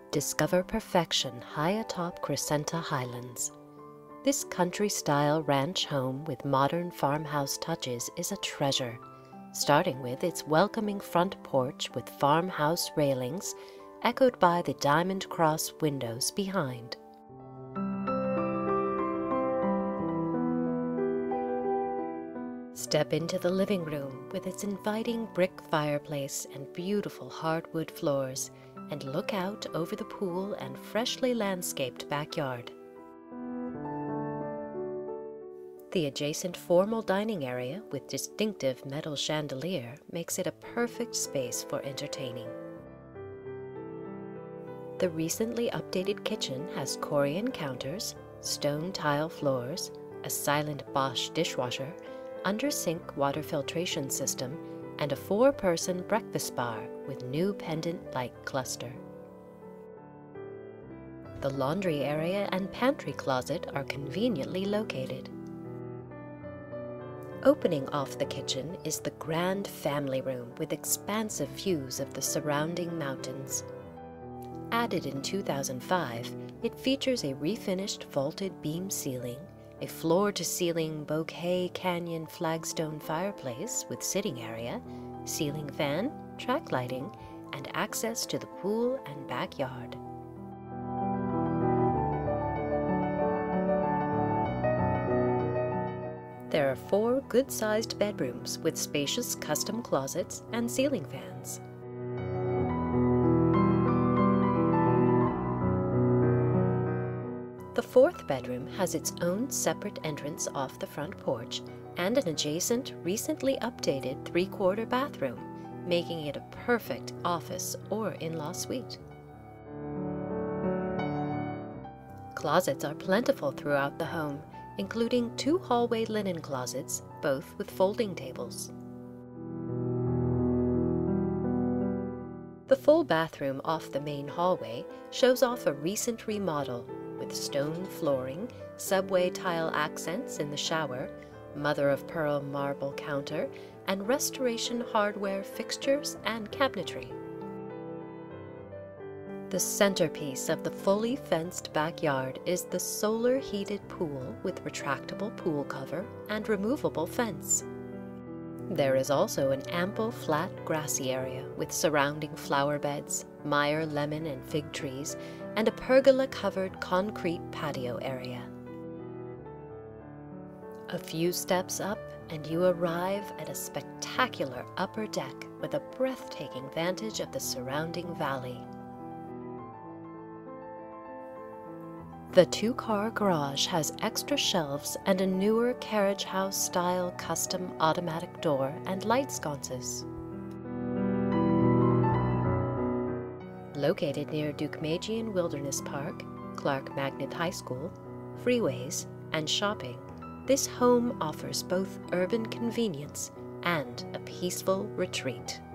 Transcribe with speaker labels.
Speaker 1: Discover perfection high atop Crescenta Highlands. This country-style ranch home with modern farmhouse touches is a treasure, starting with its welcoming front porch with farmhouse railings, echoed by the diamond cross windows behind. Step into the living room with its inviting brick fireplace and beautiful hardwood floors, and look out over the pool and freshly landscaped backyard. The adjacent formal dining area with distinctive metal chandelier makes it a perfect space for entertaining. The recently updated kitchen has Corian counters, stone tile floors, a silent Bosch dishwasher, under-sink water filtration system, and a 4-person breakfast bar with new pendant light cluster. The laundry area and pantry closet are conveniently located. Opening off the kitchen is the grand family room with expansive views of the surrounding mountains. Added in 2005, it features a refinished vaulted beam ceiling, a floor-to-ceiling Bouquet Canyon flagstone fireplace with sitting area, ceiling fan, track lighting, and access to the pool and backyard. There are 4 good-sized bedrooms with spacious custom closets and ceiling fans. The 4th bedroom has its own separate entrance off the front porch and an adjacent, recently updated 3-quarter bathroom, making it a perfect office or in-law suite. Closets are plentiful throughout the home, including 2 hallway linen closets, both with folding tables. The full bathroom off the main hallway shows off a recent remodel with stone flooring, subway tile accents in the shower, mother-of-pearl marble counter, and restoration hardware fixtures and cabinetry. The centerpiece of the fully fenced backyard is the solar-heated pool with retractable pool cover and removable fence. There is also an ample flat grassy area with surrounding flower beds, Meyer lemon and fig trees, and a pergola-covered concrete patio area. A few steps up and you arrive at a spectacular upper deck with a breathtaking vantage of the surrounding valley. The 2-car garage has extra shelves and a newer carriage house-style custom automatic door and light sconces. Located near Deukmejian Wilderness Park, Clark Magnet High School, freeways, and shopping, this home offers both urban convenience and a peaceful retreat.